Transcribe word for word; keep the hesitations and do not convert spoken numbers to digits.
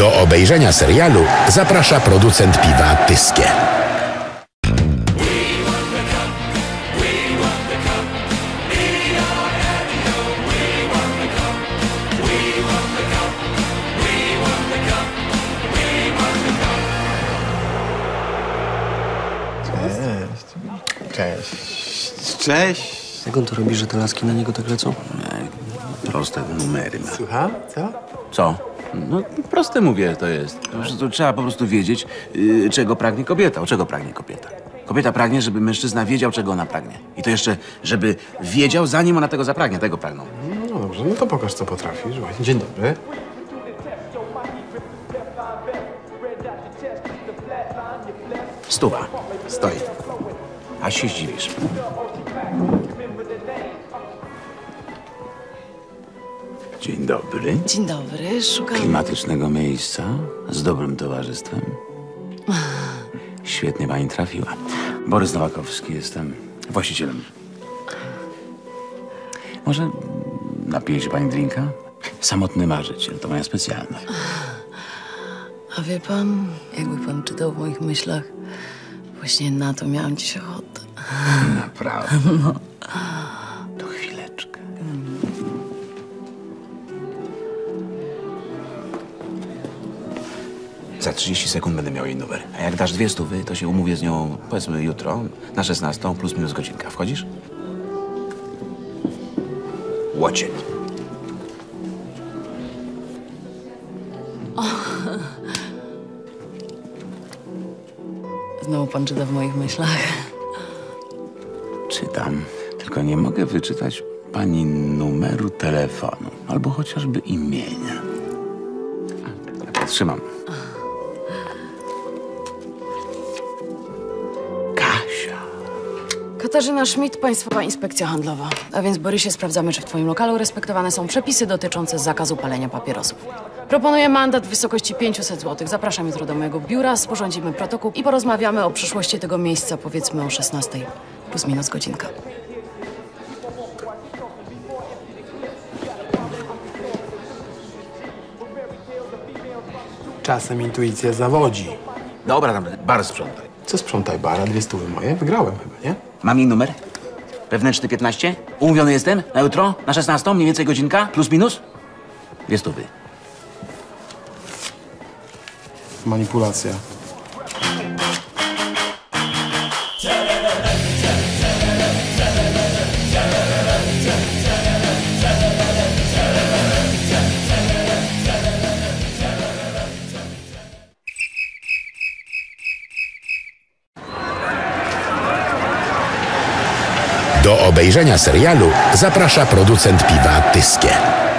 Do obejrzenia serialu zaprasza producent piwa Tyskie. Cześć. Cześć. Jak on to robi, że te laski na niego tak lecą? Proste numery ma. Słucham? Co? Co? No proste mówię to jest. Po prostu trzeba po prostu wiedzieć, yy, czego pragnie kobieta. O czego pragnie kobieta? Kobieta pragnie, żeby mężczyzna wiedział, czego ona pragnie. I to jeszcze, żeby wiedział, zanim ona tego zapragnie. Tego pragną. No dobrze, no to pokaż, co potrafisz. Dzień dobry. Stuwa. Stoi. A się zdziwisz. Dzień dobry. Dzień dobry, szukam... Klimatycznego miejsca z dobrym towarzystwem. Świetnie pani trafiła. Borys Nowakowski, jestem właścicielem. Może napije się pani drinka? Samotny marzyciel, to moja specjalność. A wie pan, jakby pan czytał w moich myślach, właśnie na to miałam dziś ochotę. Naprawdę? No. To chwileczkę. Za trzydzieści sekund będę miał jej numer. A jak dasz dwie stówy, to się umówię z nią, powiedzmy jutro, na szesnastą plus minus godzinka. Wchodzisz? Watch it. Znowu pan czyta w moich myślach. Czytam, tylko nie mogę wyczytać pani numeru telefonu albo chociażby imienia. Ja podtrzymam. Kasia. Katarzyna Schmidt, Państwowa Inspekcja Handlowa. A więc, Borysie, sprawdzamy, czy w twoim lokalu respektowane są przepisy dotyczące zakazu palenia papierosów. Proponuję mandat w wysokości pięćset złotych. Zapraszam jutro do mojego biura, sporządzimy protokół i porozmawiamy o przyszłości tego miejsca, powiedzmy o szesnastej, plus minus godzinka. Czasem intuicja zawodzi. Dobra, tam bar sprzątaj. Co sprzątaj bara? Dwie stówy moje? Wygrałem chyba, nie? Mam jej numer? Wewnętrzny piętnaście? Umówiony jestem? Na jutro? Na szesnastą? Mniej więcej godzinka? Plus minus? Dwie stówy. Manipulacja. Do obejrzenia serialu zaprasza producent piwa Tyskie.